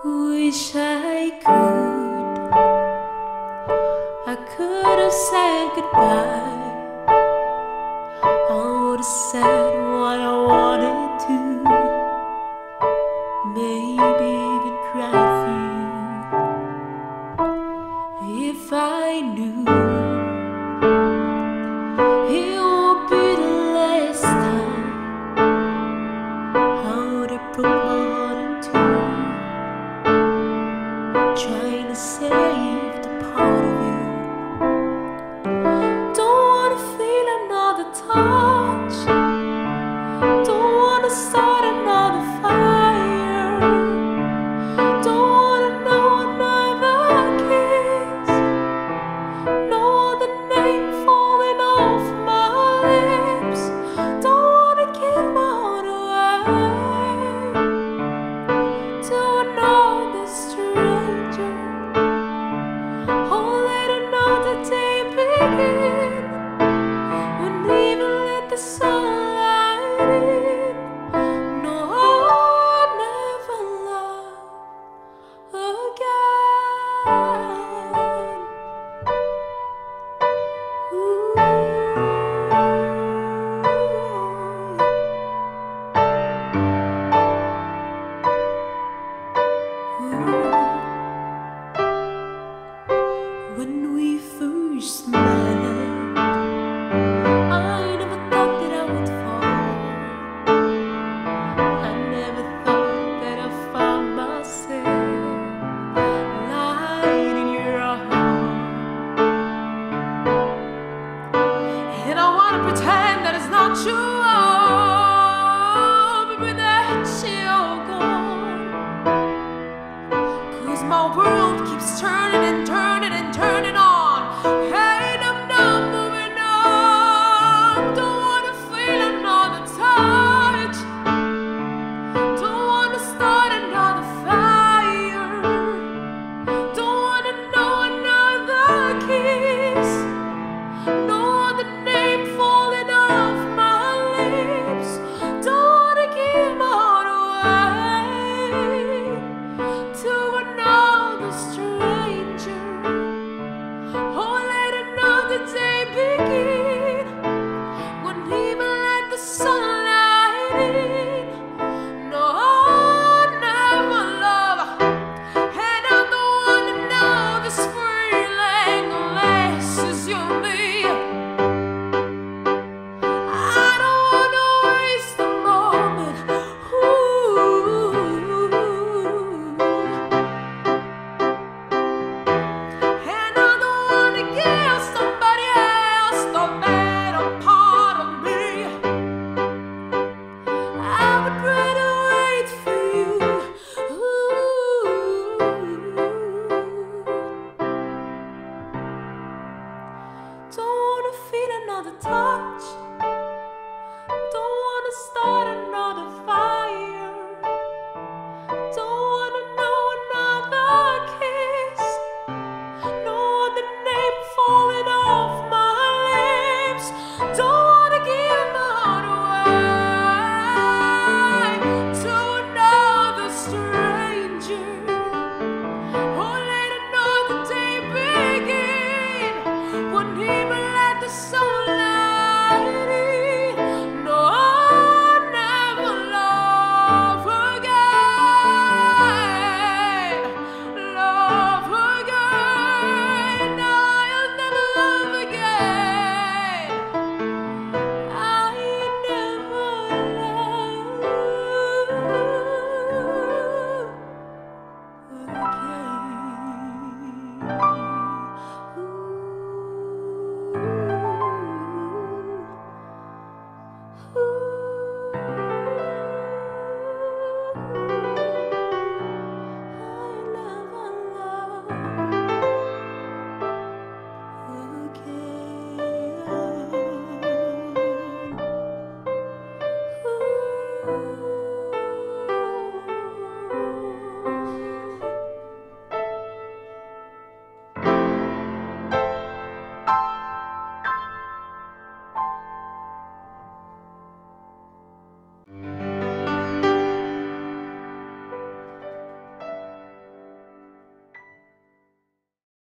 Wish I could have said goodbye. I would have said what I wanted to, maybe even cried for you. If I knew it would be the last time, I would have broke my heart in two, trying to save the part of you. Don't wanna feel another touch, don't wanna start another fire, don't wanna know another kiss, no other name falling off my lips. Don't wanna give my heart away to another stranger, or let another day begin. Wouldn't even let the sunlight in. No, I'll never love again. Ooh. When we first met, I never thought that I would fall. I never thought that I found myself lying in your arms. And I wanna pretend that it's not true, baby, that you're gone. 'Cause my world keeps turning and turning.